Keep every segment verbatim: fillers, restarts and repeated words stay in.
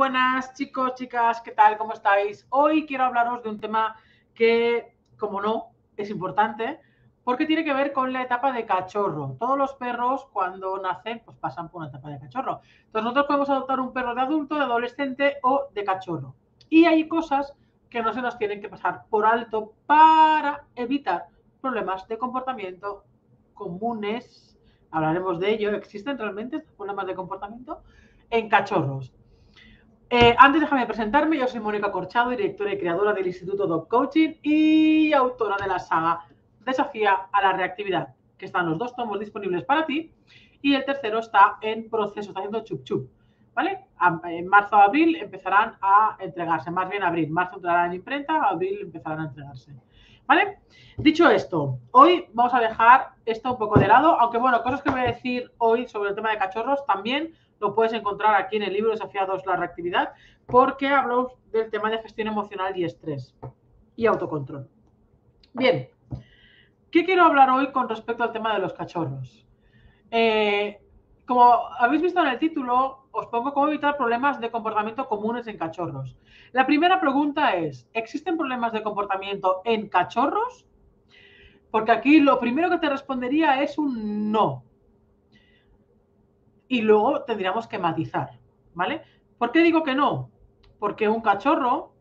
buenas chicos, chicas, ¿qué tal? ¿Cómo estáis? Hoy quiero hablaros de un tema que, como no, es importante porque tiene que ver con la etapa de cachorro. Todos los perros cuando nacen pues pasan por una etapa de cachorro. Entonces nosotros podemos adoptar un perro de adulto, de adolescente o de cachorro. Y hay cosas que no se nos tienen que pasar por alto para evitar problemas de comportamiento comunes. Hablaremos de ello. ¿Existen realmente estos problemas de comportamiento en cachorros? Eh, antes déjame presentarme, yo soy Mónica Corchado, directora y creadora del Instituto Dog Coaching y autora de la saga Desafía a la Reactividad, que están los dos tomos disponibles para ti y el tercero está en proceso, está haciendo chup chup, ¿vale? En marzo o abril empezarán a entregarse, más bien abril, marzo entrarán en imprenta, abril empezarán a entregarse, ¿vale? Dicho esto, hoy vamos a dejar esto un poco de lado, aunque bueno, cosas que voy a decir hoy sobre el tema de cachorros también lo puedes encontrar aquí en el libro Desafiados a la Reactividad, porque hablo del tema de gestión emocional y estrés y autocontrol. Bien, ¿qué quiero hablar hoy con respecto al tema de los cachorros? Eh, como habéis visto en el título, os pongo cómo evitar problemas de comportamiento comunes en cachorros. La primera pregunta es, ¿existen problemas de comportamiento en cachorros? Porque aquí lo primero que te respondería es un no. Y luego tendríamos que matizar, ¿vale? ¿Por qué digo que no? Porque un cachorro,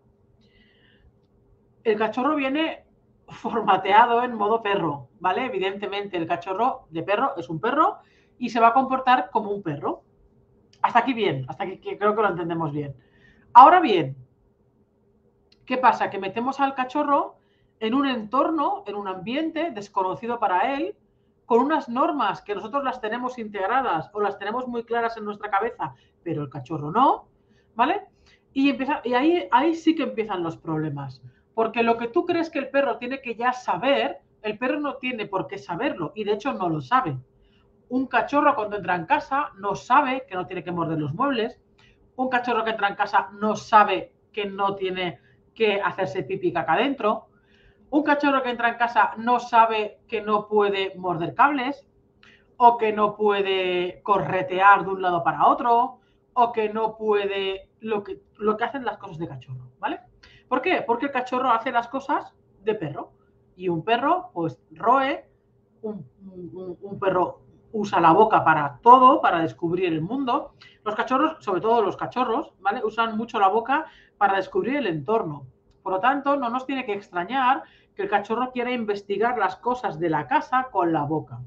el cachorro viene formateado en modo perro, ¿vale? Evidentemente el cachorro de perro es un perro y se va a comportar como un perro. Hasta aquí bien, hasta aquí creo que lo entendemos bien. Ahora bien, ¿qué pasa? Que metemos al cachorro en un entorno, en un ambiente desconocido para él, con unas normas que nosotros las tenemos integradas o las tenemos muy claras en nuestra cabeza, pero el cachorro no, ¿vale? Y, empieza, y ahí, ahí sí que empiezan los problemas, porque lo que tú crees que el perro tiene que ya saber, el perro no tiene por qué saberlo, y de hecho no lo sabe. Un cachorro cuando entra en casa no sabe que no tiene que morder los muebles, un cachorro que entra en casa no sabe que no tiene que hacerse pipí caca adentro, un cachorro que entra en casa no sabe que no puede morder cables, o que no puede corretear de un lado para otro, o que no puede lo que, lo que hacen las cosas de cachorro, ¿vale? ¿Por qué? Porque el cachorro hace las cosas de perro, y un perro pues roe, un, un, un perro usa la boca para todo, para descubrir el mundo. Los cachorros, sobre todo los cachorros, ¿vale? Usan mucho la boca para descubrir el entorno. Por lo tanto, no nos tiene que extrañar que el cachorro quiera investigar las cosas de la casa con la boca.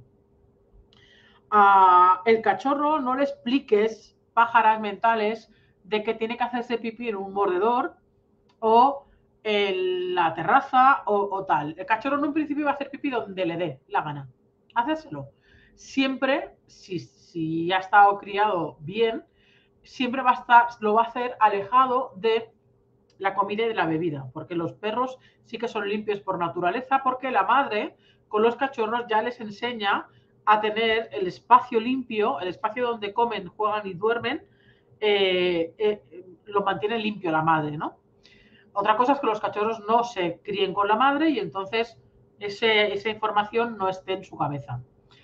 A el cachorro no le expliques pájaras mentales de que tiene que hacerse pipí en un mordedor o en la terraza o, o tal. El cachorro en un principio va a hacer pipí donde le dé la gana. Hacérselo. Siempre, si, si ha estado criado bien, siempre va a estar, lo va a hacer alejado de la comida y de la bebida, porque los perros sí que son limpios por naturaleza, porque la madre con los cachorros ya les enseña a tener el espacio limpio, el espacio donde comen, juegan y duermen, eh, eh, lo mantiene limpio la madre, ¿no? Otra cosa es que los cachorros no se críen con la madre y entonces ese, esa información no esté en su cabeza.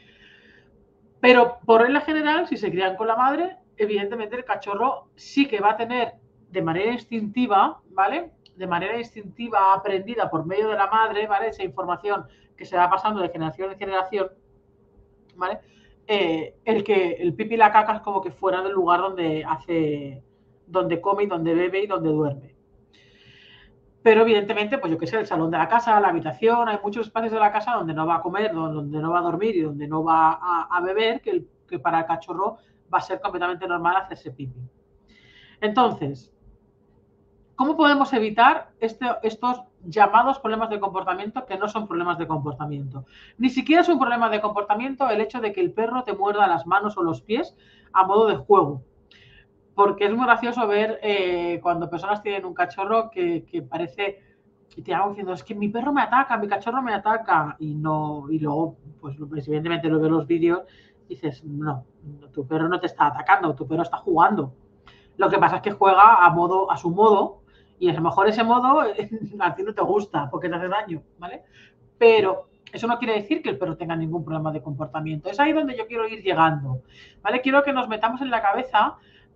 Pero por regla general, si se crían con la madre, evidentemente el cachorro sí que va a tener de manera instintiva, ¿vale? De manera instintiva aprendida por medio de la madre, ¿vale? Esa información que se va pasando de generación en generación, ¿vale? Eh, el que el pipi y la caca es como que fuera del lugar donde hace, donde come y donde bebe y donde duerme. Pero evidentemente, pues yo qué sé, el salón de la casa, la habitación, hay muchos espacios de la casa donde no va a comer, donde no va a dormir y donde no va a, a beber, que, el, que para el cachorro va a ser completamente normal hacerse pipi. Entonces, ¿cómo podemos evitar este, estos llamados problemas de comportamiento que no son problemas de comportamiento? Ni siquiera es un problema de comportamiento el hecho de que el perro te muerda las manos o los pies a modo de juego. Porque es muy gracioso ver eh, cuando personas tienen un cachorro que, que parece y te hago diciendo, es que mi perro me ataca, mi cachorro me ataca, y no, y luego, pues evidentemente lo ves los vídeos, dices, no, tu perro no te está atacando, tu perro está jugando. Lo que pasa es que juega a modo, a su modo, y a lo mejor ese modo a ti no te gusta porque te hace daño, ¿vale? Pero eso no quiere decir que el perro tenga ningún problema de comportamiento. Es ahí donde yo quiero ir llegando, ¿vale? Quiero que nos metamos en la cabeza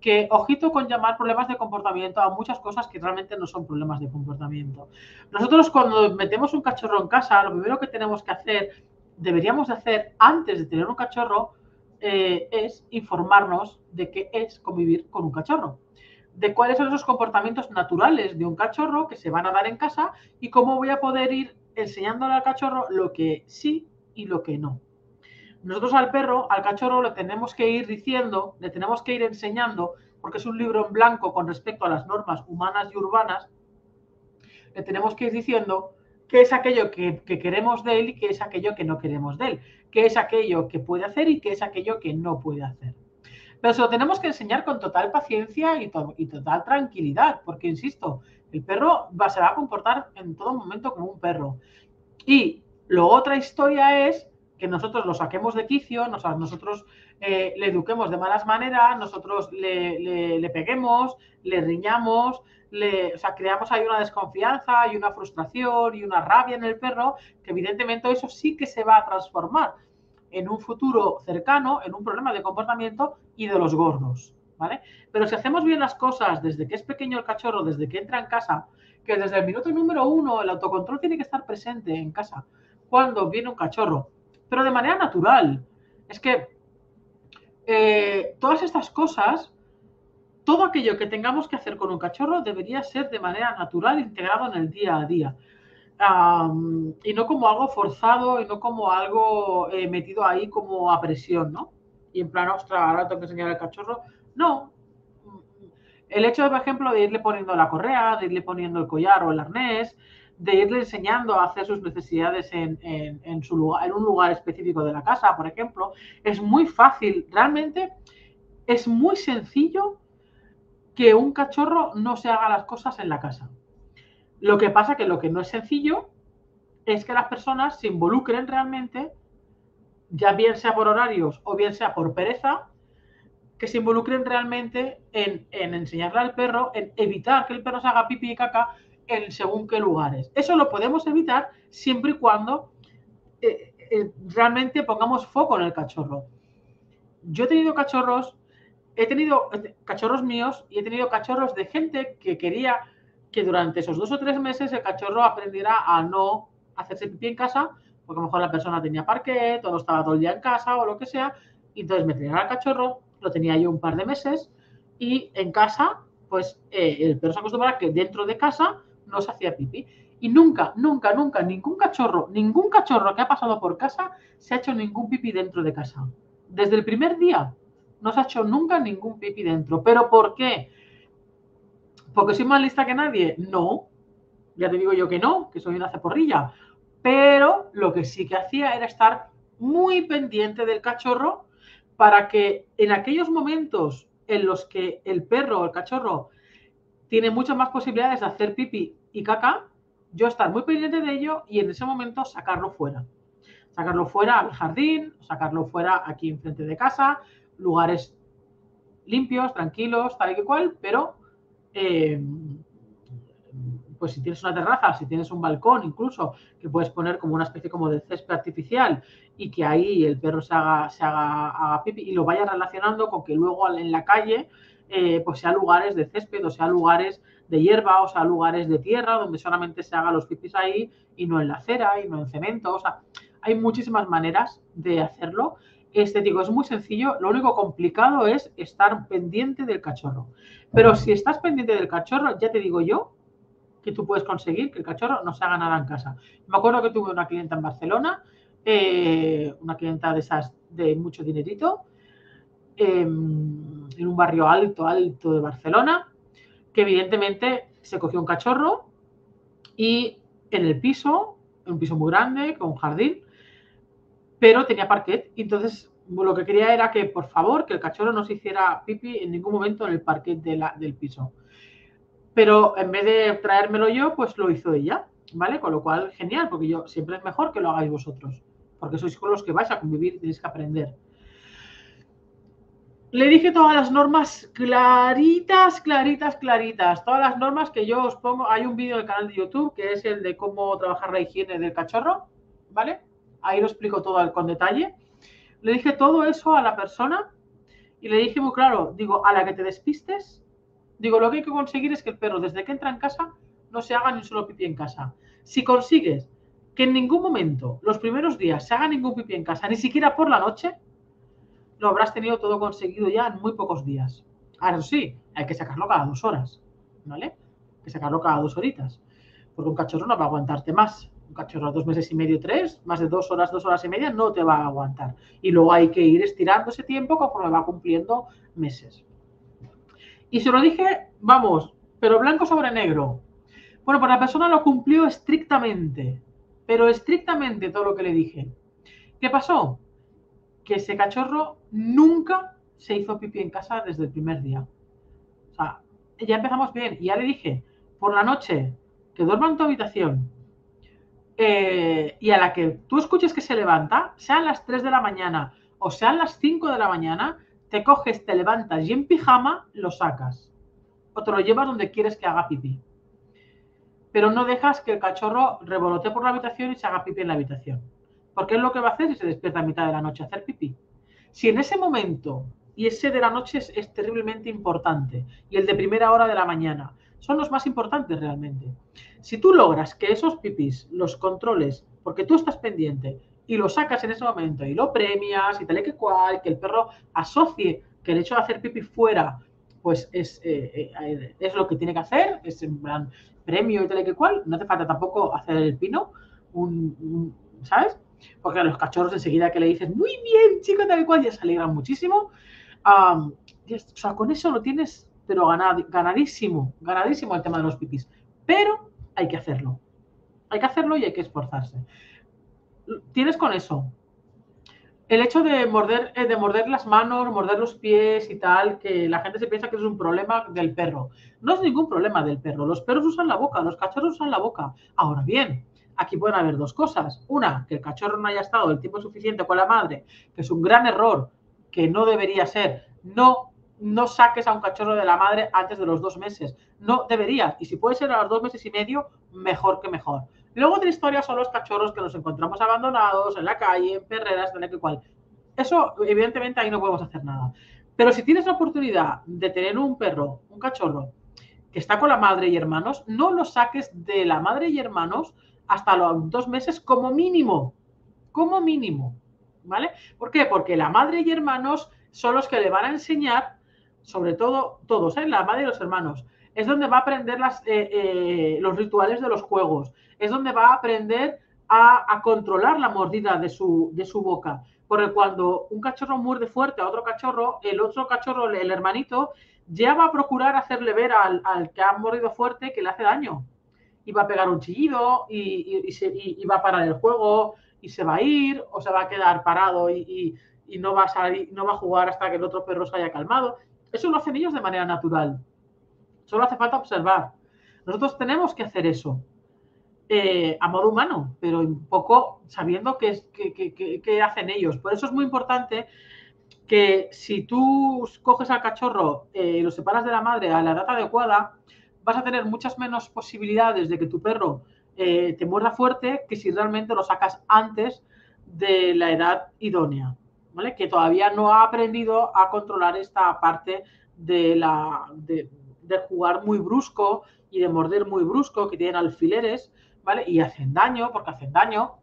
que ojito con llamar problemas de comportamiento a muchas cosas que realmente no son problemas de comportamiento. Nosotros cuando metemos un cachorro en casa, lo primero que tenemos que hacer, deberíamos de hacer antes de tener un cachorro, eh, es informarnos de qué es convivir con un cachorro, de cuáles son esos comportamientos naturales de un cachorro que se van a dar en casa y cómo voy a poder ir enseñándole al cachorro lo que sí y lo que no. Nosotros al perro, al cachorro, le tenemos que ir diciendo, le tenemos que ir enseñando, porque es un libro en blanco con respecto a las normas humanas y urbanas, le tenemos que ir diciendo qué es aquello que, que queremos de él y qué es aquello que no queremos de él, qué es aquello que puede hacer y qué es aquello que no puede hacer. Pero se lo tenemos que enseñar con total paciencia y, to y total tranquilidad, porque, insisto, el perro va, se va a comportar en todo momento como un perro. Y lo otra historia es que nosotros lo saquemos de quicio, nos, nosotros eh, le eduquemos de malas maneras, nosotros le, le, le peguemos, le riñamos, le, o sea, creamos ahí una desconfianza y una frustración y una rabia en el perro, que evidentemente eso sí que se va a transformar en un futuro cercano, en un problema de comportamiento y de los gordos, ¿vale? Pero si hacemos bien las cosas desde que es pequeño el cachorro, desde que entra en casa, que desde el minuto número uno el autocontrol tiene que estar presente en casa cuando viene un cachorro, pero de manera natural. Es que eh, todas estas cosas, todo aquello que tengamos que hacer con un cachorro debería ser de manera natural, integrado en el día a día. Um, y no como algo forzado y no como algo eh, metido ahí como a presión, ¿no? Y en plan, ostras, ahora tengo que enseñar al cachorro. No. El hecho, por ejemplo, de irle poniendo la correa, de irle poniendo el collar o el arnés, de irle enseñando a hacer sus necesidades en, en, en, su lugar, en un lugar específico de la casa, por ejemplo, es muy fácil. Realmente es muy sencillo que un cachorro no se haga las cosas en la casa. Lo que pasa que lo que no es sencillo es que las personas se involucren realmente, ya bien sea por horarios o bien sea por pereza, que se involucren realmente en, en enseñarle al perro, en evitar que el perro se haga pipí y caca en según qué lugares. Eso lo podemos evitar siempre y cuando eh, eh, realmente pongamos foco en el cachorro. Yo he tenido cachorros, he tenido cachorros míos y he tenido cachorros de gente que quería que durante esos dos o tres meses el cachorro aprendiera a no hacerse pipí en casa, porque a lo mejor la persona tenía parquet o no estaba todo el día en casa o lo que sea, y entonces me tenían al cachorro, lo tenía yo un par de meses, y en casa, pues eh, el perro se acostumbraba a que dentro de casa no se hacía pipí. Y nunca, nunca, nunca, ningún cachorro, ningún cachorro que ha pasado por casa se ha hecho ningún pipí dentro de casa. Desde el primer día no se ha hecho nunca ningún pipí dentro. ¿Pero por qué? ¿Porque soy más lista que nadie? No. Ya te digo yo que no, que soy una ceporrilla. Pero lo que sí que hacía era estar muy pendiente del cachorro para que en aquellos momentos en los que el perro o el cachorro tiene muchas más posibilidades de hacer pipí y caca, yo estar muy pendiente de ello y en ese momento sacarlo fuera. Sacarlo fuera al jardín, sacarlo fuera aquí enfrente de casa, lugares limpios, tranquilos, tal y cual, pero eh, pues si tienes una terraza, si tienes un balcón incluso, que puedes poner como una especie como de césped artificial y que ahí el perro se haga, se haga, haga pipi y lo vaya relacionando con que luego en la calle eh, pues sea lugares de césped o sea lugares de hierba o sea lugares de tierra donde solamente se hagan los pipis ahí y no en la acera y no en cemento. O sea, hay muchísimas maneras de hacerlo. Este digo, es muy sencillo, lo único complicado es estar pendiente del cachorro. Pero si estás pendiente del cachorro, ya te digo yo, que tú puedes conseguir que el cachorro no se haga nada en casa. Me acuerdo que tuve una clienta en Barcelona, eh, una clienta de esas de mucho dinerito, eh, en un barrio alto, alto de Barcelona, que evidentemente se cogió un cachorro y en el piso, un piso muy grande, con un jardín, pero tenía parquet. Y entonces lo que quería era que, por favor, que el cachorro no se hiciera pipí en ningún momento en el parquet de la, del piso. Pero en vez de traérmelo yo, pues lo hizo ella, ¿vale? Con lo cual, genial, porque yo siempre es mejor que lo hagáis vosotros, porque sois con los que vais a convivir y tenéis que aprender. Le dije todas las normas claritas, claritas, claritas, todas las normas que yo os pongo. Hay un vídeo en el canal de YouTube que es el de cómo trabajar la higiene del cachorro, ¿vale? Ahí lo explico todo con detalle. Le dije todo eso a la persona Y le dije muy claro, digo, a la que te despistes, digo, lo que hay que conseguir es que el perro, desde que entra en casa, no se haga ni un solo pipí en casa. Si consigues que en ningún momento, los primeros días, se haga ningún pipí en casa, ni siquiera por la noche, lo habrás tenido todo conseguido ya en muy pocos días. Ahora sí, hay que sacarlo cada dos horas, ¿vale? Hay que sacarlo cada dos horitas, porque un cachorro no va a aguantarte más. Un cachorro a dos meses y medio, tres, más de dos horas, dos horas y media, no te va a aguantar. Y luego hay que ir estirando ese tiempo conforme va cumpliendo meses. Y se lo dije, vamos, pero blanco sobre negro. Bueno, pues la persona lo cumplió estrictamente, pero estrictamente todo lo que le dije. ¿Qué pasó? Que ese cachorro nunca se hizo pipí en casa desde el primer día. O sea, ya empezamos bien. Y ya le dije, por la noche, que duerma en tu habitación. Eh, y a la que tú escuches que se levanta, sean las tres de la mañana o sean las cinco de la mañana, te coges, te levantas y en pijama lo sacas. O te lo llevas donde quieres que haga pipí. Pero no dejas que el cachorro revolotee por la habitación y se haga pipí en la habitación. Porque es lo que va a hacer si se despierta a mitad de la noche a hacer pipí. Si en ese momento, y ese de la noche es, es terriblemente importante, y el de primera hora de la mañana, son los más importantes realmente. Si tú logras que esos pipís los controles, porque tú estás pendiente, y lo sacas en ese momento, y lo premias, y tal que cual, que el perro asocie que el hecho de hacer pipí fuera, pues es, eh, eh, es lo que tiene que hacer, es en plan premio y tal que cual, no hace falta tampoco hacer el pino, un, un, ¿sabes? Porque a los cachorros enseguida que le dices, muy bien, chico, tal y cual, ya se alegran muchísimo. Um, o sea, con eso lo tienes, pero ganad, ganadísimo, ganadísimo el tema de los pipis. Pero hay que hacerlo. Hay que hacerlo y hay que esforzarse. Tienes con eso. El hecho de morder, de morder las manos, morder los pies y tal, que la gente se piensa que es un problema del perro. No es ningún problema del perro. Los perros usan la boca, los cachorros usan la boca. Ahora bien, aquí pueden haber dos cosas. Una, que el cachorro no haya estado el tiempo suficiente con la madre, que es un gran error, que no debería ser. No, no saques a un cachorro de la madre antes de los dos meses. No deberías. Y si puede ser a los dos meses y medio, mejor que mejor. Luego otra historia son los cachorros que nos encontramos abandonados en la calle, en perreras, en el que cual. Eso, evidentemente, ahí no podemos hacer nada. Pero si tienes la oportunidad de tener un perro, un cachorro, que está con la madre y hermanos, no lo saques de la madre y hermanos hasta los dos meses como mínimo. Como mínimo. ¿Vale? ¿Por qué? Porque la madre y hermanos son los que le van a enseñar, sobre todo todos, ¿eh? La madre y los hermanos. Es donde va a aprender las, eh, eh, los rituales de los juegos. Es donde va a aprender a, a controlar la mordida de su, de su boca. Porque cuando un cachorro muerde fuerte a otro cachorro, el otro cachorro, el hermanito, ya va a procurar hacerle ver al, al que ha mordido fuerte que le hace daño. Y va a pegar un chillido y, y, y, se, y, y va a parar el juego y se va a ir o se va a quedar parado y, y, y no, va a salir, no va a jugar hasta que el otro perro se haya calmado. Eso lo hacen ellos de manera natural. Solo hace falta observar. Nosotros tenemos que hacer eso. Eh, a modo humano, pero un poco sabiendo qué, qué, qué, qué hacen ellos. Por eso es muy importante que si tú coges al cachorro y eh, lo separas de la madre a la edad adecuada, vas a tener muchas menos posibilidades de que tu perro eh, te muerda fuerte que si realmente lo sacas antes de la edad idónea, ¿vale? Que todavía no ha aprendido a controlar esta parte de, la, de, de jugar muy brusco y de morder muy brusco, que tienen alfileres, ¿vale? Y hacen daño, porque hacen daño.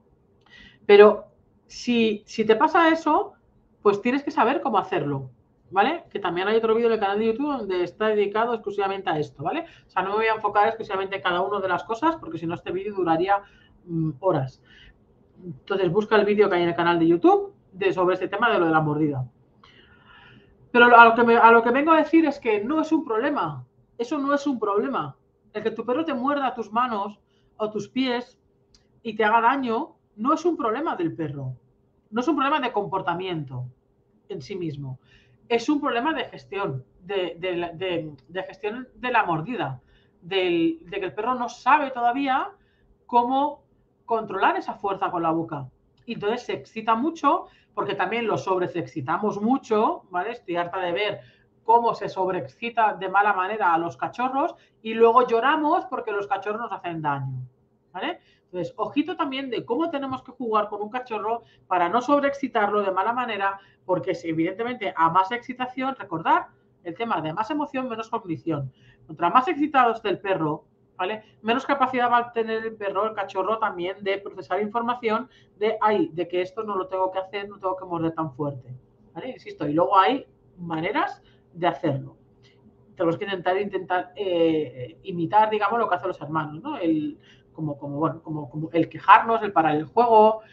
Pero si, si te pasa eso, pues tienes que saber cómo hacerlo, ¿vale? Que también hay otro vídeo en el canal de YouTube donde está dedicado exclusivamente a esto, ¿vale? O sea, no me voy a enfocar exclusivamente en cada una de las cosas, porque si no este vídeo duraría mmm, horas. Entonces busca el vídeo que hay en el canal de YouTube de, sobre este tema de lo de la mordida. Pero a lo, que me, a lo que vengo a decir es que no es un problema. Eso no es un problema. El que tu perro te muerda tus manos o tus pies y te haga daño no es un problema del perro. No es un problema de comportamiento en sí mismo. Es un problema de gestión, de, de, de, de gestión de la mordida, de, de que el perro no sabe todavía cómo controlar esa fuerza con la boca. Y entonces se excita mucho, porque también lo sobreexcitamos mucho, ¿vale? Estoy harta de ver cómo se sobreexcita de mala manera a los cachorros y luego lloramos porque los cachorros nos hacen daño. ¿vale? Entonces, ojito también de cómo tenemos que jugar con un cachorro para no sobreexcitarlo de mala manera, porque si evidentemente a más excitación, recordar el tema de más emoción, menos cognición. Contra más excitado esté el perro, ¿vale? Menos capacidad va a tener el perro, el cachorro también de procesar información de, ay, de que esto no lo tengo que hacer, no tengo que morder tan fuerte, ¿vale? Insisto, y luego hay maneras de hacerlo. Tenemos que intentar, intentar eh, imitar, digamos, lo que hacen los hermanos, ¿no? El, como, como, bueno, como, como el quejarnos, el parar el juego,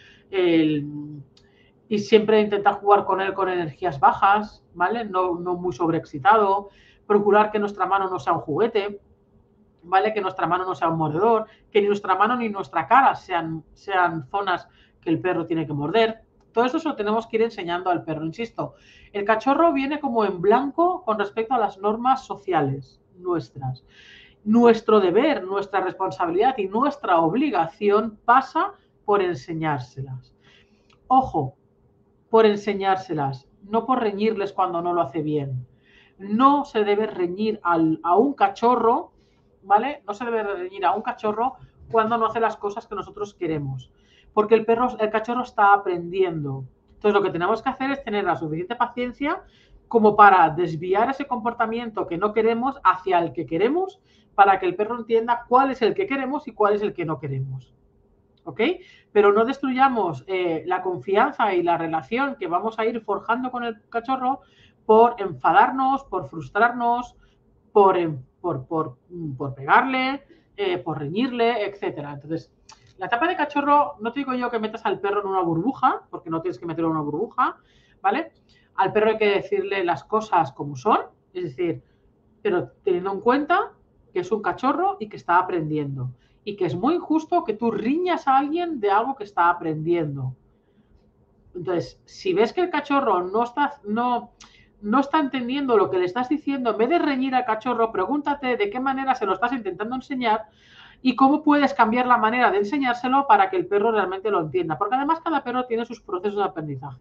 el, y siempre intentar jugar con él con energías bajas, ¿vale? No, no muy sobreexcitado, procurar que nuestra mano no sea un juguete, ¿vale? Que nuestra mano no sea un mordedor, que ni nuestra mano ni nuestra cara sean, sean zonas que el perro tiene que morder. Todo eso se lo tenemos que ir enseñando al perro, insisto. El cachorro viene como en blanco con respecto a las normas sociales nuestras. Nuestro deber, nuestra responsabilidad y nuestra obligación pasa por enseñárselas. Ojo, por enseñárselas, no por reñirles cuando no lo hace bien. No se debe reñir al, a un cachorro, ¿vale? No se debe reñir a un cachorro cuando no hace las cosas que nosotros queremos. Porque el perro, el cachorro está aprendiendo. Entonces lo que tenemos que hacer es tener la suficiente paciencia como para desviar ese comportamiento que no queremos hacia el que queremos, para que el perro entienda cuál es el que queremos y cuál es el que no queremos. ¿Ok? Pero no destruyamos eh, la confianza y la relación que vamos a ir forjando con el cachorro por enfadarnos, por frustrarnos, por, por, por, por pegarle, eh, por reñirle, etcétera. Entonces, la etapa de cachorro, no te digo yo que metas al perro en una burbuja, porque no tienes que meterlo en una burbuja, ¿vale? Al perro hay que decirle las cosas como son, es decir, pero teniendo en cuenta que es un cachorro y que está aprendiendo. Y que es muy injusto que tú riñas a alguien de algo que está aprendiendo. Entonces, si ves que el cachorro no está, no, no está entendiendo lo que le estás diciendo, en vez de reñir al cachorro, pregúntate de qué manera se lo estás intentando enseñar y cómo puedes cambiar la manera de enseñárselo para que el perro realmente lo entienda. Porque además cada perro tiene sus procesos de aprendizaje.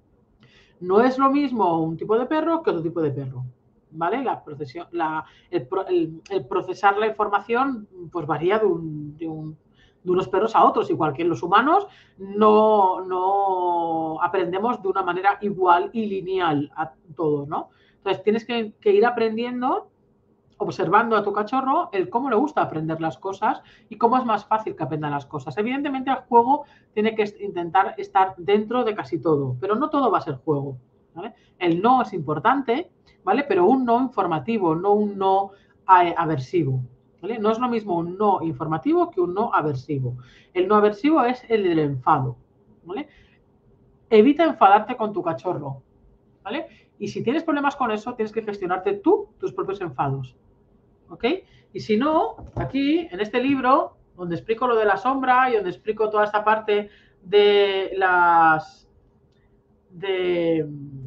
No es lo mismo un tipo de perro que otro tipo de perro. ¿Vale? La procesión, la, el, el, el, procesar la información pues varía de, un, de, un, de unos perros a otros, igual que los humanos no, no aprendemos de una manera igual y lineal a todo, ¿no? Entonces tienes que, que ir aprendiendo, observando a tu cachorro el cómo le gusta aprender las cosas y cómo es más fácil que aprenda las cosas. Evidentemente el juego tiene que intentar estar dentro de casi todo, pero no todo va a ser juego, ¿vale? El no es importante, ¿vale? Pero un no informativo, no un no aversivo, ¿vale? No es lo mismo un no informativo que un no aversivo. El no aversivo es el del enfado, ¿vale? Evita enfadarte con tu cachorro, ¿vale? Y si tienes problemas con eso, tienes que gestionarte tú tus propios enfados, ¿ok? Y si no, aquí, en este libro, donde explico lo de la sombra y donde explico toda esta parte de las... de...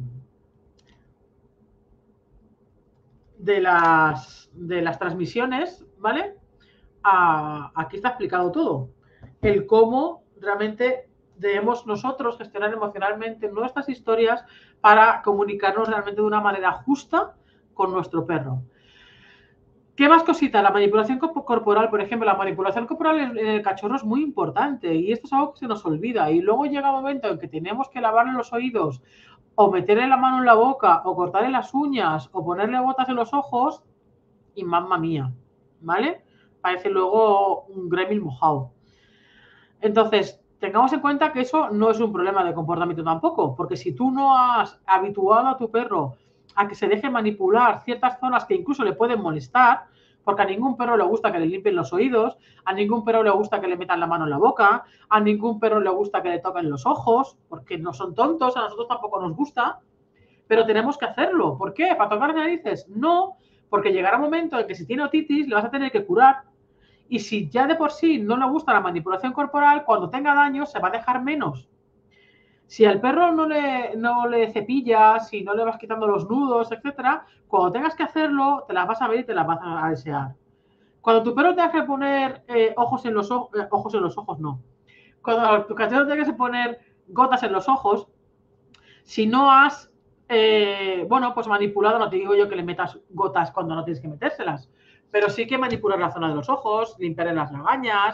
de las, de las transmisiones, ¿vale? A, aquí está explicado todo. El cómo realmente debemos nosotros gestionar emocionalmente nuestras historias para comunicarnos realmente de una manera justa con nuestro perro. ¿Qué más cositas? La manipulación corporal, por ejemplo, la manipulación corporal en el cachorro es muy importante y esto es algo que se nos olvida. Y luego llega un momento en que tenemos que lavarle los oídos o meterle la mano en la boca o cortarle las uñas o ponerle gotas en los ojos y mamma mía, ¿vale? Parece luego un gremlin mojado. Entonces, tengamos en cuenta que eso no es un problema de comportamiento tampoco, porque si tú no has habituado a tu perro a que se deje manipular ciertas zonas que incluso le pueden molestar, porque a ningún perro le gusta que le limpien los oídos, a ningún perro le gusta que le metan la mano en la boca, a ningún perro le gusta que le toquen los ojos, porque no son tontos, a nosotros tampoco nos gusta, pero tenemos que hacerlo. ¿Por qué? ¿Para tocar narices? No, porque llegará un momento en que si tiene otitis le vas a tener que curar. Y si ya de por sí no le gusta la manipulación corporal, cuando tenga daño se va a dejar menos. Si al perro no le, no le cepillas, si no le vas quitando los nudos, etcétera, cuando tengas que hacerlo, te las vas a ver y te las vas a desear. Cuando tu perro te hace poner eh, ojos en los ojos, eh, ojos en los ojos, no. Cuando tu cachorro te hace poner gotas en los ojos, si no has, eh, bueno, pues manipulado, no te digo yo que le metas gotas cuando no tienes que metérselas, pero sí que manipular la zona de los ojos, limpiar las lagañas,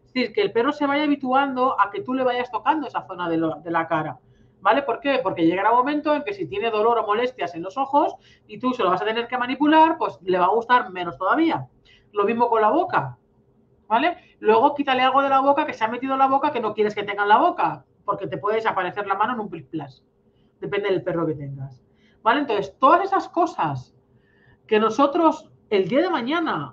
Es decir, que el perro se vaya habituando a que tú le vayas tocando esa zona de, lo, de la cara. ¿Vale? ¿Por qué? Porque llegará un momento en que si tiene dolor o molestias en los ojos y tú se lo vas a tener que manipular, pues le va a gustar menos todavía. Lo mismo con la boca, ¿vale? Luego quítale algo de la boca que se ha metido en la boca que no quieres que tenga en la boca, porque te puede desaparecer la mano en un plis plas. Depende del perro que tengas. ¿Vale? Entonces, todas esas cosas que nosotros el día de mañana,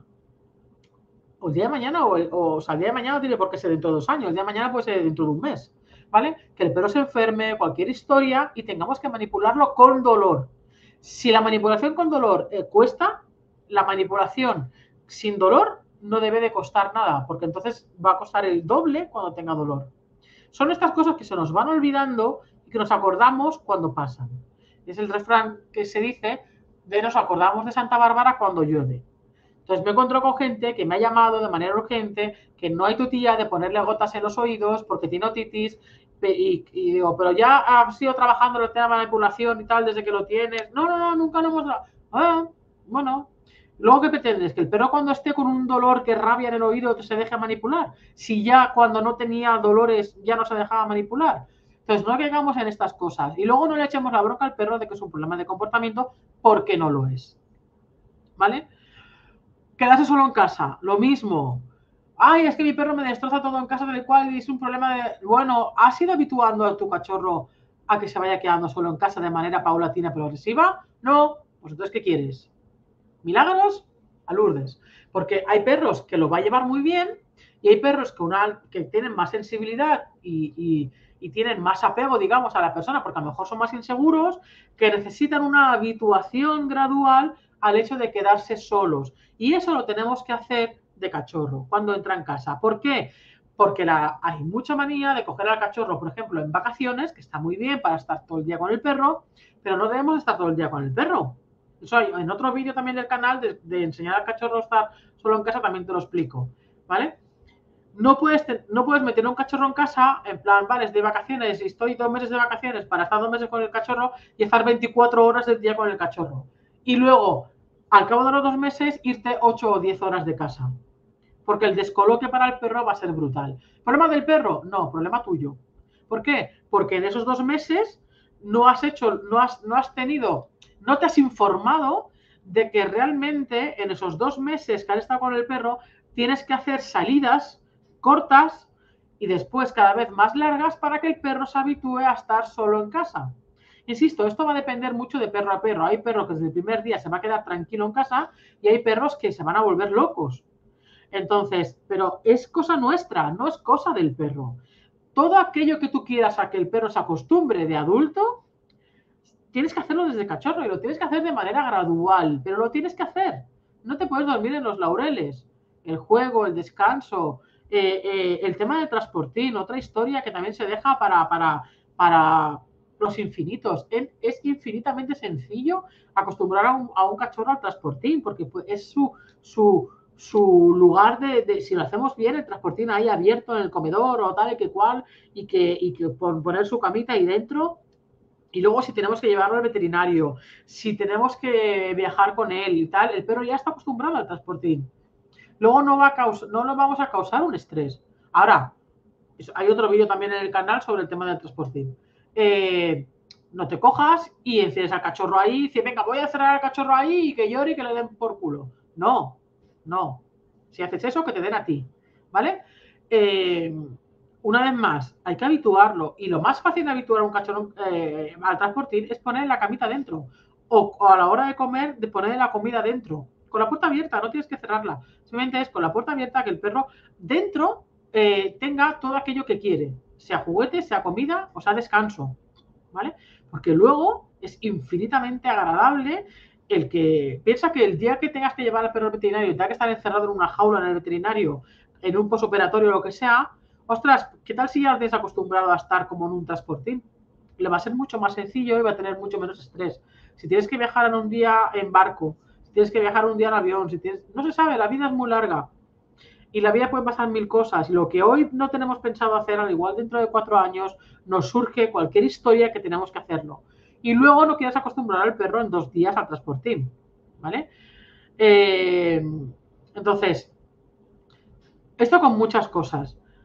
o el día de mañana, o, el, o, o sea, el día de mañana no tiene por qué ser dentro de dos años, el día de mañana puede ser dentro de un mes, ¿vale? Que el perro se enferme, cualquier historia, y tengamos que manipularlo con dolor. Si la manipulación con dolor eh, cuesta, la manipulación sin dolor no debe de costar nada, porque entonces va a costar el doble cuando tenga dolor. Son estas cosas que se nos van olvidando y que nos acordamos cuando pasan. Es el refrán que se dice de nos acordamos de Santa Bárbara cuando llueve. Entonces me encuentro con gente que me ha llamado de manera urgente, que no hay tutilla de ponerle gotas en los oídos porque tiene otitis, y, y digo, pero ya has ido trabajando el tema de manipulación y tal desde que lo tienes. No, no, no, nunca lo hemos... Ah, bueno. Luego, ¿qué pretendes? Que el perro cuando esté con un dolor que rabia en el oído se deje manipular. Si ya cuando no tenía dolores ya no se dejaba manipular. Entonces, no caigamos en estas cosas. Y luego no le echemos la bronca al perro de que es un problema de comportamiento porque no lo es. ¿Vale? Quedarse solo en casa, lo mismo. Ay, es que mi perro me destroza todo en casa, del cual es un problema de... Bueno, ¿has ido habituando a tu cachorro a que se vaya quedando solo en casa de manera paulatina pero agresiva? No. Pues entonces, ¿qué quieres? ¿Milagros? A Lourdes. Porque hay perros que lo va a llevar muy bien y hay perros que, una, que tienen más sensibilidad y, y, y tienen más apego, digamos, a la persona, porque a lo mejor son más inseguros, que necesitan una habituación gradual al hecho de quedarse solos. Y eso lo tenemos que hacer de cachorro cuando entra en casa. ¿Por qué? Porque la, hay mucha manía de coger al cachorro, por ejemplo, en vacaciones, que está muy bien para estar todo el día con el perro, pero no debemos estar todo el día con el perro. Eso hay, en otro vídeo también del canal de, de enseñar al cachorro a estar solo en casa también te lo explico, ¿vale? No puedes, te, no puedes meter un cachorro en casa en plan, vale, es de vacaciones y estoy dos meses de vacaciones para estar dos meses con el cachorro y estar veinticuatro horas del día con el cachorro. Y luego, al cabo de los dos meses, irte ocho o diez horas de casa. Porque el descoloque para el perro va a ser brutal. ¿Problema del perro? No, problema tuyo. ¿Por qué? Porque en esos dos meses no has hecho, no has, no has tenido, no te has informado de que realmente en esos dos meses que has estado con el perro tienes que hacer salidas cortas y después cada vez más largas para que el perro se habitúe a estar solo en casa. Insisto, esto va a depender mucho de perro a perro. Hay perros que desde el primer día se va a quedar tranquilo en casa y hay perros que se van a volver locos. Entonces, pero es cosa nuestra, no es cosa del perro. Todo aquello que tú quieras a que el perro se acostumbre de adulto, tienes que hacerlo desde cachorro y lo tienes que hacer de manera gradual, pero lo tienes que hacer. No te puedes dormir en los laureles. El juego, el descanso, eh, eh, el tema del transportín, otra historia que también se deja para, para, para los infinitos. Es infinitamente sencillo acostumbrar a un, a un cachorro al transportín, porque es su, su, su lugar de, de, si lo hacemos bien, el transportín ahí abierto en el comedor o tal y que cual, y que, y que poner su camita ahí dentro. Y luego si tenemos que llevarlo al veterinario, si tenemos que viajar con él y tal, el perro ya está acostumbrado al transportín. Luego no, va a causar, no nos vamos a causar un estrés. Ahora, hay otro vídeo también en el canal sobre el tema del transportín. Eh, no te cojas y encierres al cachorro ahí y dices, venga, voy a cerrar al cachorro ahí y que llore y que le den por culo. No, no. Si haces eso, que te den a ti, ¿vale? Eh, una vez más, hay que habituarlo. Y lo más fácil de habituar a un cachorro eh, al transportín es poner la camita dentro. O, o a la hora de comer, de poner la comida dentro. Con la puerta abierta, no tienes que cerrarla. Simplemente es con la puerta abierta que el perro dentro eh, tenga todo aquello que quiere. Sea juguete, sea comida o sea descanso. ¿Vale? Porque luego es infinitamente agradable el que piensa que el día que tengas que llevar al perro al veterinario y tenga que estar encerrado en una jaula en el veterinario, en un posoperatorio o lo que sea, ostras, ¿qué tal si ya lo tienes acostumbrado a estar como en un transportín? Le va a ser mucho más sencillo y va a tener mucho menos estrés. Si tienes que viajar en un día en barco, si tienes que viajar un día en avión, si tienes... no se sabe, la vida es muy larga. Y la vida puede pasar mil cosas. Y lo que hoy no tenemos pensado hacer, al igual dentro de cuatro años, nos surge cualquier historia que tenemos que hacerlo. Y luego no quieras acostumbrar al perro en dos días al transportín. ¿Vale? Eh, entonces, esto con muchas cosas.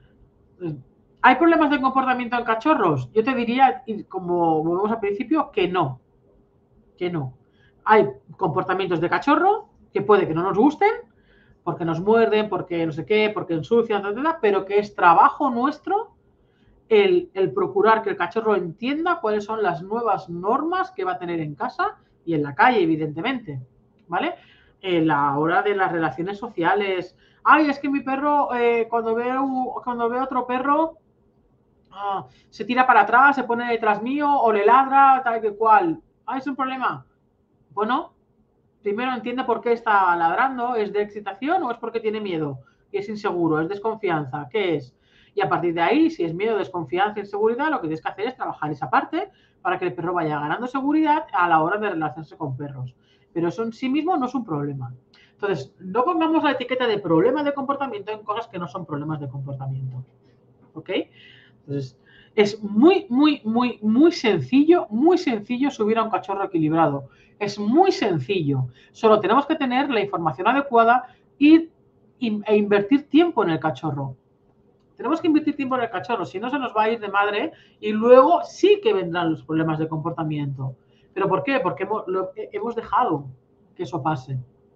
¿Hay problemas de comportamiento en cachorros? Yo te diría, como volvemos al principio, que no. Que no. Hay comportamientos de cachorro que puede que no nos gusten, porque nos muerden, porque no sé qué, porque ensucian, etcétera, pero que es trabajo nuestro el, el procurar que el cachorro entienda cuáles son las nuevas normas que va a tener en casa y en la calle, evidentemente, ¿vale? En la hora de las relaciones sociales. Ay, es que mi perro, eh, cuando veo cuando veo otro perro, ah, se tira para atrás, se pone detrás mío o le ladra, tal que cual. Ah, es un problema. Bueno, primero entiende por qué está ladrando. ¿Es de excitación o es porque tiene miedo? Y es inseguro, es desconfianza. ¿Qué es? Y a partir de ahí, si es miedo, desconfianza, inseguridad, lo que tienes que hacer es trabajar esa parte para que el perro vaya ganando seguridad a la hora de relacionarse con perros. Pero eso en sí mismo no es un problema. Entonces, no pongamos la etiqueta de problema de comportamiento en cosas que no son problemas de comportamiento. ¿Ok? Entonces, es muy, muy, muy, muy sencillo, muy sencillo subir a un cachorro equilibrado. Es muy sencillo. Solo tenemos que tener la información adecuada y, y, e invertir tiempo en el cachorro. Tenemos que invertir tiempo en el cachorro, si no se nos va a ir de madre y luego sí que vendrán los problemas de comportamiento. ¿Pero por qué? Porque hemos, lo, hemos dejado que eso pase.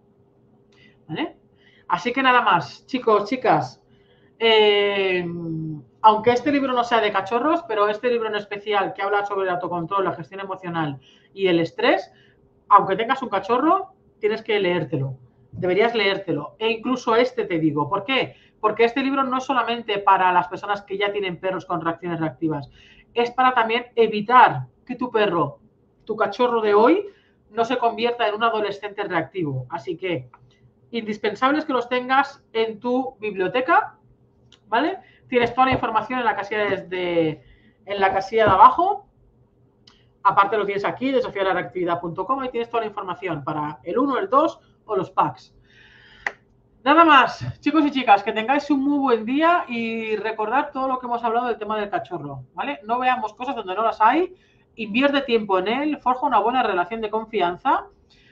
¿Vale? Así que nada más, chicos, chicas. Eh, aunque este libro no sea de cachorros, pero este libro en especial que habla sobre el autocontrol, la gestión emocional y el estrés, aunque tengas un cachorro, tienes que leértelo. Deberías leértelo. E incluso este te digo. ¿Por qué? Porque este libro no es solamente para las personas que ya tienen perros con reacciones reactivas. Es para también evitar que tu perro, tu cachorro de hoy, no se convierta en un adolescente reactivo. Así que, indispensable es que los tengas en tu biblioteca, ¿vale? Tienes toda la información en la casilla de, en la casilla de abajo. Aparte lo tienes aquí, de sofía la reactividad punto com, y tienes toda la información para el uno, el dos o los packs. Nada más, chicos y chicas, que tengáis un muy buen día y recordad todo lo que hemos hablado del tema del cachorro, ¿vale? No veamos cosas donde no las hay, invierte tiempo en él, forja una buena relación de confianza,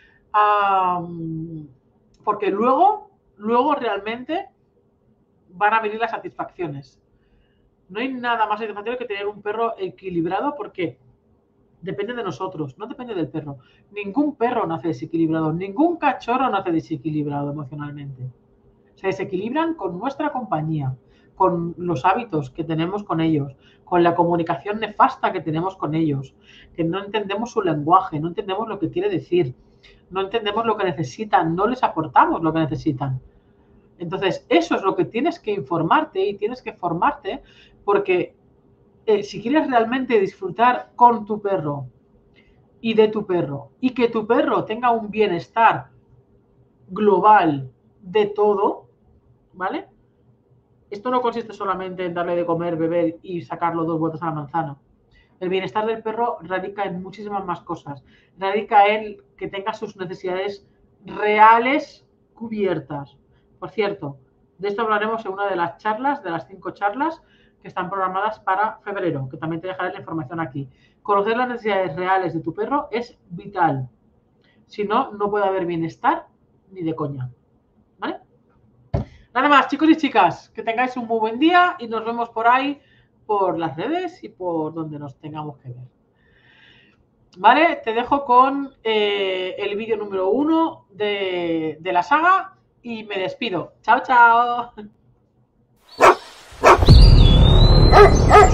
um, porque luego, luego realmente van a venir las satisfacciones. No hay nada más satisfactorio que tener un perro equilibrado, porque depende de nosotros, no depende del perro. Ningún perro nace desequilibrado, ningún cachorro nace desequilibrado emocionalmente. Se desequilibran con nuestra compañía, con los hábitos que tenemos con ellos, con la comunicación nefasta que tenemos con ellos, que no entendemos su lenguaje, no entendemos lo que quiere decir, no entendemos lo que necesitan, no les aportamos lo que necesitan. Entonces, eso es lo que tienes que informarte y tienes que formarte, porque eh, si quieres realmente disfrutar con tu perro y de tu perro, y que tu perro tenga un bienestar global de todo, ¿vale? Esto no consiste solamente en darle de comer, beber y sacarlo dos vueltas a la manzana. El bienestar del perro radica en muchísimas más cosas. Radica en que tenga sus necesidades reales cubiertas. Por cierto, de esto hablaremos en una de las charlas, de las cinco charlas que están programadas para febrero, que también te dejaré la información aquí. Conocer las necesidades reales de tu perro es vital. Si no, no puede haber bienestar ni de coña. ¿Vale? Nada más, chicos y chicas, que tengáis un muy buen día y nos vemos por ahí, por las redes y por donde nos tengamos que ver. Vale, te dejo con eh, el vídeo número uno de, de la saga y me despido. Chao, chao.